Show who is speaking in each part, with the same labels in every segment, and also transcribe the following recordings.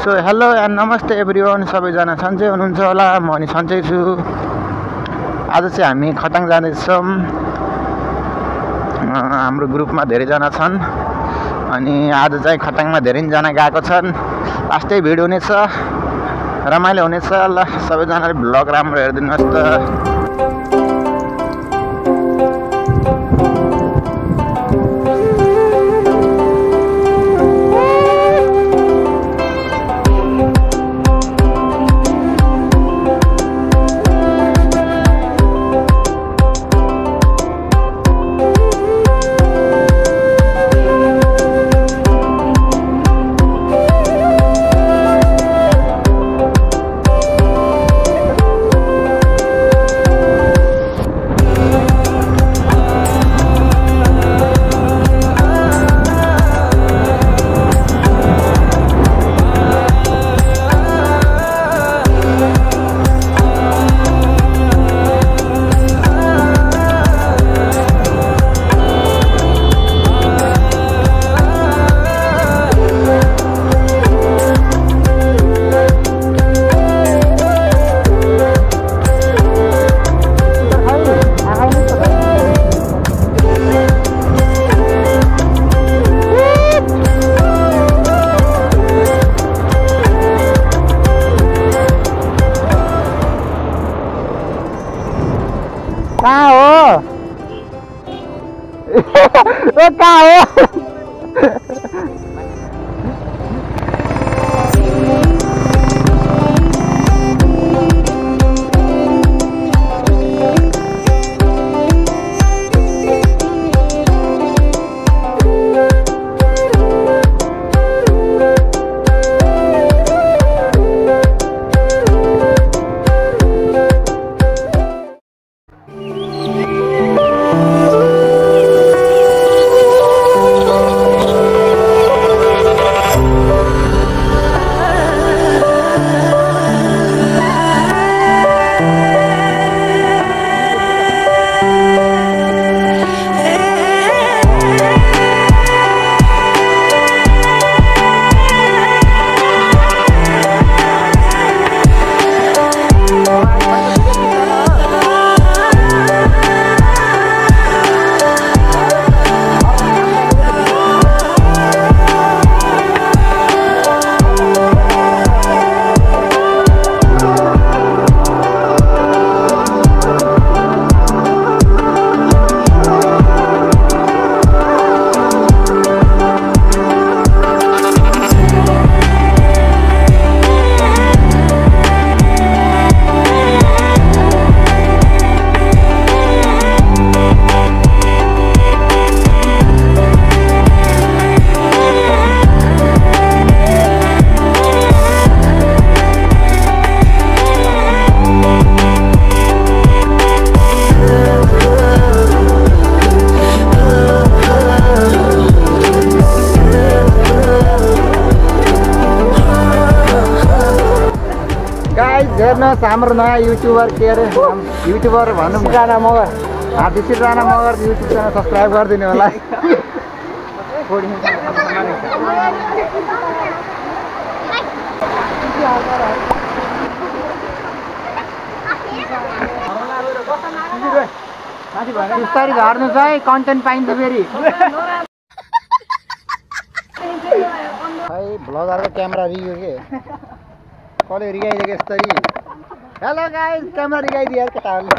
Speaker 1: So hello and नमस्ते everyone, सबैजना सन्चै हुनुहुन्छ होला। म पनि सन्चै छु। आज चाहिँ हामी खटाङ जाँदैछौँ। हाम्रो ग्रुपमा धेरैजना छन् अनि आज चाहिँ खटाङमा धेरैजना गएको छन्। लास्टै भिड हुनेछ, रमाइलो हुनेछ। ल सबैजनाले भ्लग राम्रो हेरिदिनुहोस् त। कहाँ हो? कहाँ हो? हेर्नुहोस् हाम्रो नयाँ युट्युबर के अरे युट्युबर भनौँ राणा मगर, हातिसी Rana Magar YouTube channel subscribe गरिदिनु होला। बिस्तारै झर्नुहोस् है, कन्टेन्ट पाइन्छ फेरि। खै भ्लगरको क्यामेरा रिग्यो के कसले रिगाइदिएको यसरी। हेलो गाइस, क्यामेरा रिगाइदियो केटाहरूले।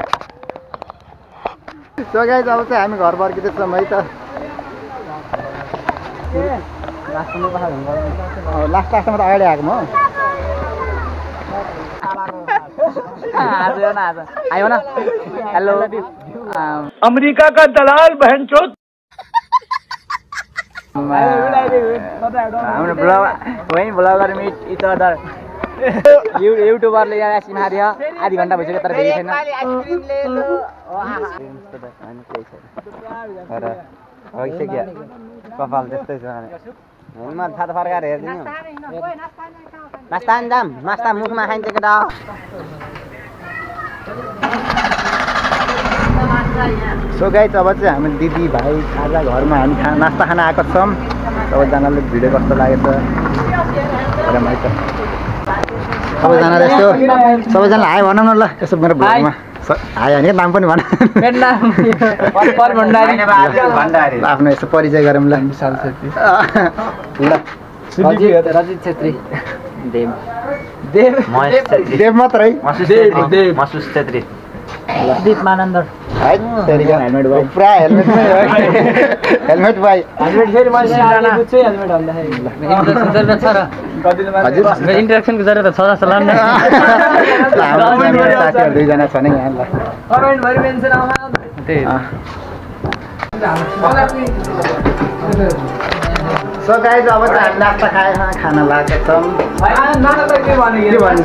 Speaker 1: सो गाइस अब चाहिँ हामी घर फर्किँदैछौँ है त। लास्टमा त अगाडि आएको म। आयो न। हेलो
Speaker 2: अमेरिका का दलाल बहनचोद।
Speaker 1: हाम्रो ब्लगर मिट इच अदर युट्युबरले यहाँ आइसक्रिम खादियो। आधी घन्टा भइसक्यो तर भेटेको छैन। कपाल त्यस्तै छ। म थाहा फर्काएर हेरिदिनु। नास्ता जाम, नास्ता मुखमा खाइन्छ केटा। सो गाइस अब चाहिँ हामी दिदी भाइ आज घरमा हामी नास्ता खान आएको छौँ। सबैजनाले भिडियो कस्तो लागेछ रमाइलो सबैजनाले यसो सबैजनालाई हाई भनौँ न ल यसो मेरो भ्लगमा हाई होइन नाम पनि भन आफ्नो यसो परिचय गरौँ ल विशाल छेत्री ल रजित छेत्री देव मात्रै मसुस छेत्री दीप मानन्दर है तेरिका हेलमेट भाइ पुरा हेलमेटमै हो हेलमेट भाइ हेलमेट फेरि मैले जाना बुझ्छु हेलमेट भन्दाखेरि इन्ट्रोडक्सन जरुरत छ र हजुर इन्ट्रोडक्सनको जरुरत छ जस्तो लाग्छ साथीहरु दुई जना छ नि यहाँ ल कमेन्ट भरि मेन्सन आउँछ त्यही सो गाइज अब चाहिँ हामी नास्ता खाना लागेको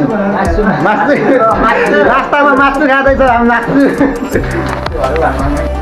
Speaker 1: छौँ नास्तामा मासु खाँदैछ हामी मासु